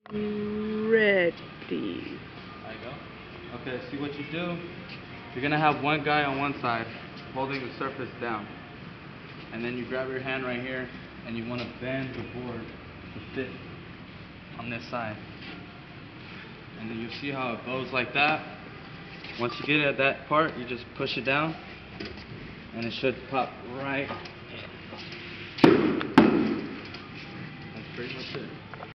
Ready. There you go. Okay, see what you do? You're gonna have one guy on one side holding the surface down. And then you grab your hand right here and you want to bend the board to fit on this side. And then you see how it bows like that. Once you get at that part, you just push it down and it should pop right in. That's pretty much it.